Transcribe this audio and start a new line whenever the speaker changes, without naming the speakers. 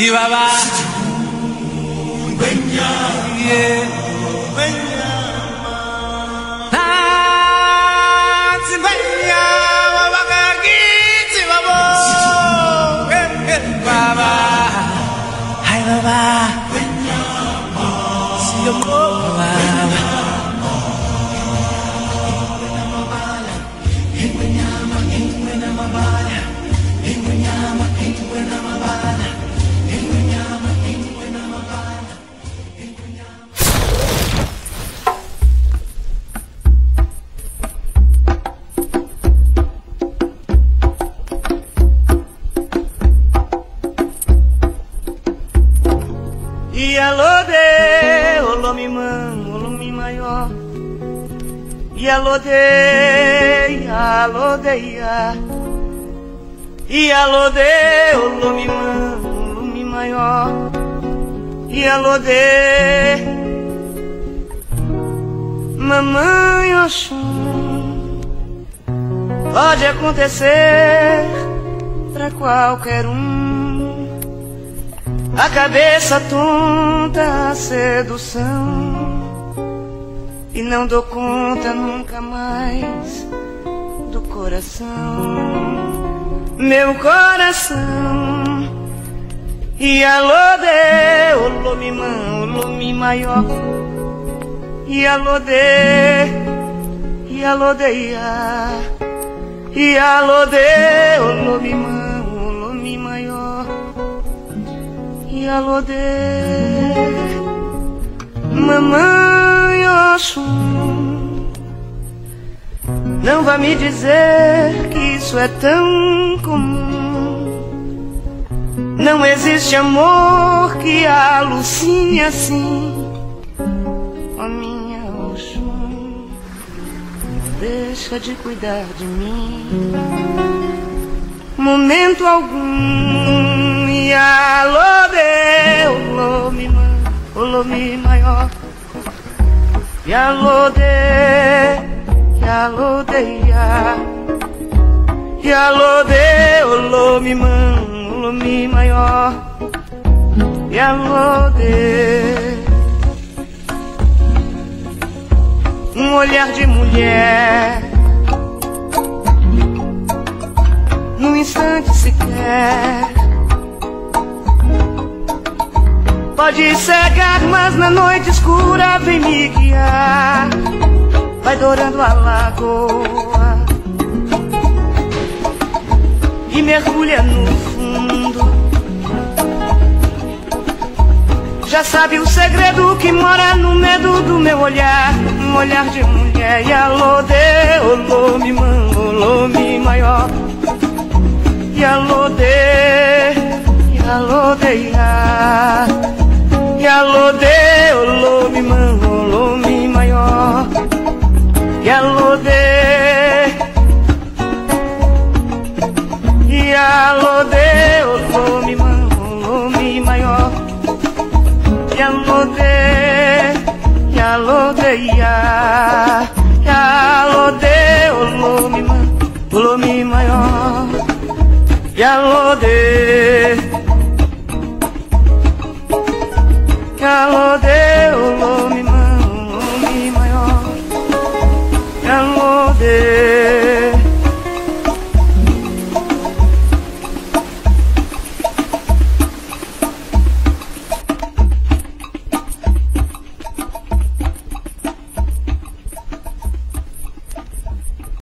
Baba. Yeah. Baba. Hi Baba. See you more Baba.
E alô de, olô mi man, olô mi maior. E alô de, ya. E alô de, olô mi man, olô mi maior. E alô de, mamãe Oxum. Pode acontecer pra qualquer a cabeça tonta, a sedução. E não dou conta nunca mais do coração, meu coração. E alô de, olô mi man, olô mi maior. E alô de, ya. E alô de, olô mi man, olô mi maior. E alô de, mamãe Oxum. Não vá me dizer que isso é tão comum. Não existe amor que alucine assim. Ó minha Oxum, deixa de cuidar de mim momento algum. E alô de, olô mi man, olô mi maior. E alô de, ya. E alô de, olô mi man, olô mi maior. E alô de, olhar de mulher, num instante sequer. Pode cegar, mas na noite escura vem me guiar. Vai dourando a lagoa e mergulha no fundo. Já sabe o segredo que mora no medo do meu olhar. Um olhar de mulher. E alô de, olô mi man, olô mi maior. E alô de, ya. E alô de, olô mi man, olô mi maior. E alô de, e alô de, olô mi man, olô mi maior. E alô de, ya. E alô de, olô mi man, olô mi maior. E alô de, alô de.